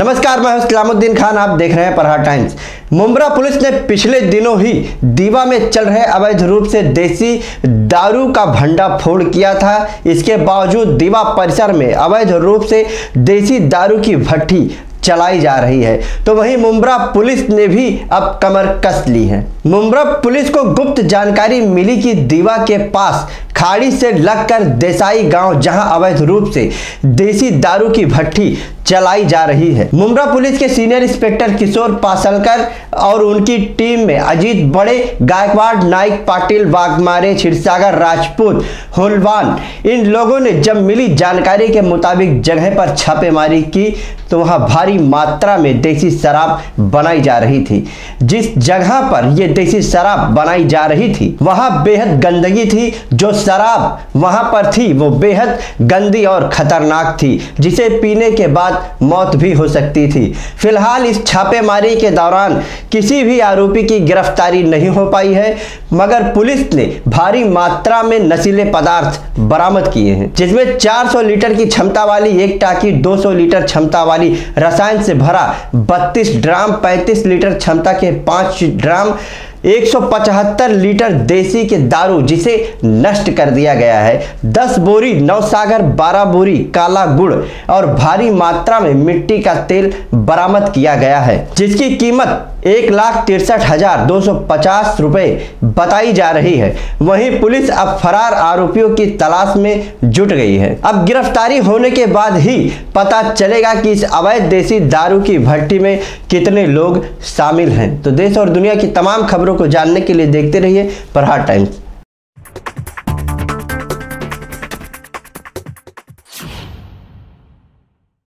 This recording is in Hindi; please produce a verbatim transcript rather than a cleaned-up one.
नमस्कार, मैं हूं सलामुद्दीन खान। आप देख रहे हैं प्रहार टाइम्स। मुंब्रा पुलिस ने पिछले दिनों ही दीवा में चल रहे अवैध रूप से देसी दारू का भंडाफोड़ किया था। इसके बावजूद दीवा परिसर में अवैध रूप से देसी दारू की भट्टी चलाई जा रही है, तो वहीं मुंब्रा पुलिस ने भी अब कमर कस ली है। मुंब्रा पुलिस को गुप्त जानकारी मिली कि दीवा के पास खाड़ी से लगकर देसाई गांव, जहां अवैध रूप से देसी दारू की भट्टी चलाई जा रही है। मुंब्रा पुलिस के सीनियर इंस्पेक्टर किशोर पासलकर और उनकी टीम में अजीत बड़े, गायकवाड़, नाइक, पाटिल, वाघमारे, क्षीरसागर, राजपूत, हुलवान, इन लोगों ने जब मिली जानकारी के मुताबिक जगह पर छापेमारी की तो वहां भारी मात्रा में देसी शराब बनाई जा रही थी। जिस जगह पर यह देसी शराब बनाई जा रही थी वहां बेहद गंदगी थी। जो शराब वहां पर थी वो बेहद गंदी और खतरनाक थी, जिसे पीने के बाद मौत भी हो सकती थी। फिलहाल इस छापेमारी के दौरान किसी भी आरोपी की गिरफ्तारी नहीं हो पाई है, मगर पुलिस ने भारी मात्रा में नशीले पदार्थ बरामद किए हैं, जिसमें चार सौ लीटर की क्षमता वाली एक टाकी, दो सौ लीटर क्षमता वाली रसायन से भरा बत्तीस ड्राम, पैंतीस लीटर क्षमता के पांच ड्राम, एक सौ पचहत्तर लीटर देसी के दारू जिसे नष्ट कर दिया गया है, दस बोरी नवसागर, बारह बोरी काला गुड़ और भारी मात्रा में मिट्टी का तेल बरामद किया गया है, जिसकी कीमत एक लाख तिरसठ हजार दो सौ पचास रुपए बताई जा रही है। वहीं पुलिस अब फरार आरोपियों की तलाश में जुट गई है। अब गिरफ्तारी होने के बाद ही पता चलेगा कि इस अवैध देसी दारू की भट्टी में कितने लोग शामिल हैं। तो देश और दुनिया की तमाम खबरों को जानने के लिए देखते रहिए प्रहार टाइम्स।